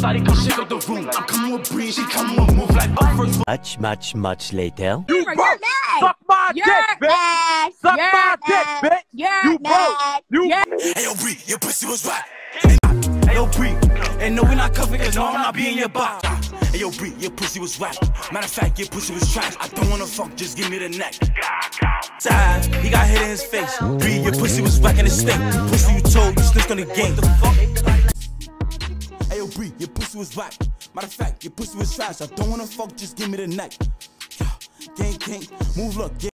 Shawty come shake up the room. I'm coming with Bree, she coming with move like up first. Much later. You broke. Suck my dick, bitch. Suck my dick, bitch. You broke. You. Hey yo, Bree, your pussy was whack. Hey yo, Bree, and no, we not covered, cause no, I'm not being your box. Hey yo, Bree, your pussy was whack. Matter of fact, your pussy was trash. I don't wanna fuck, just give me the neck. Side, he got hit in his face. Bree, your pussy was whack in the stink. Pussy you told, you snitched on the game. The fuck? Hey yo, Bree, your pussy was whack. Matter of fact, your pussy was trash. I don't wanna fuck, just give me the neck. Gang, move, look.